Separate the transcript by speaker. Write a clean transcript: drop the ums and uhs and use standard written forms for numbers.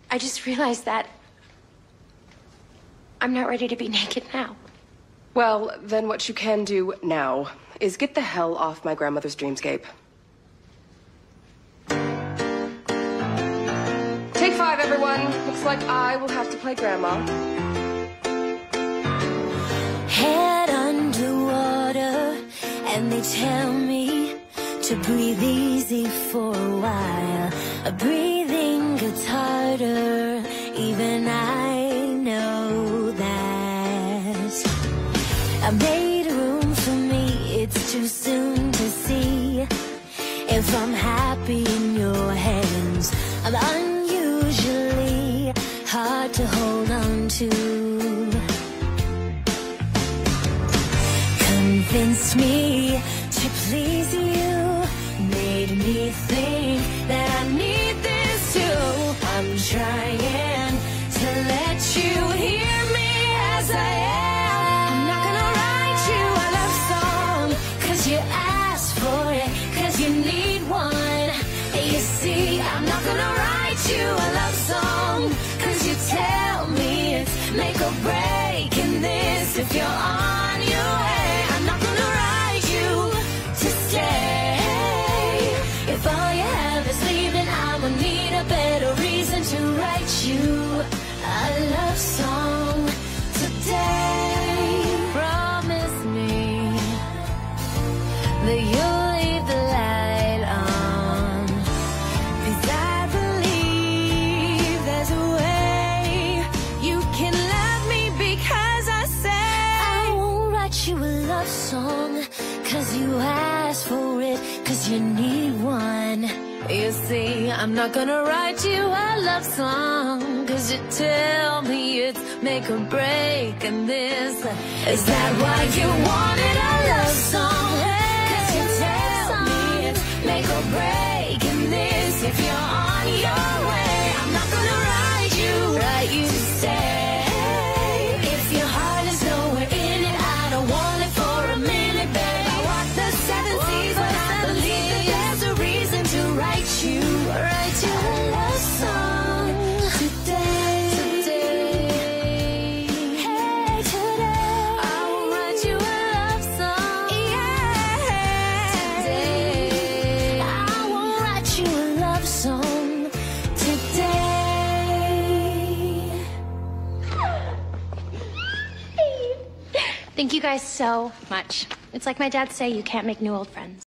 Speaker 1: I just realized that I'm not ready to be naked now.
Speaker 2: Well, then what you can do now is get the hell off my grandmother's dreamscape. Take 5, everyone. Looks like I will have to play Grandma.
Speaker 3: Head underwater, and they tell me to breathe easy for a while. Breathing gets harder, even I know that. I made room for me, it's too soon to see if I'm happy in your hands. I'm unusually hard to hold on to. Convinced me to please you, made me think that I need this too. I'm trying to let you hear me as I am. I'm not gonna write you a love song, cause you asked for it, cause you need one. You see, I'm not gonna write you a love song, cause you tell me it's make or break in this if you're on your way. I'm not gonna write you to stay. If all you have is leaving, I'ma need a better reason to write you a love song today. Promise me that you'll leave the light on, 'cause I believe there's a way you can love me, because I said I won't write you a love song, 'cause you asked for it, 'cause you need one. You see, I'm not gonna write you a love song, 'cause you tell me it's make or break in this. Is that why you wanted a love song? 'Cause you tell me it's make or break in this if you're on your way. I'm not gonna write you to stay. If your heart is nowhere in it, I don't want it for a minute, babe. I walk the 7 seas, but I believe that there's a reason to write you a love song today. Hey, today. I will write you a love song. Yeah. Today. I will write you a love song today.
Speaker 1: Thank you guys so much. It's like my dad say, you can't make new old friends.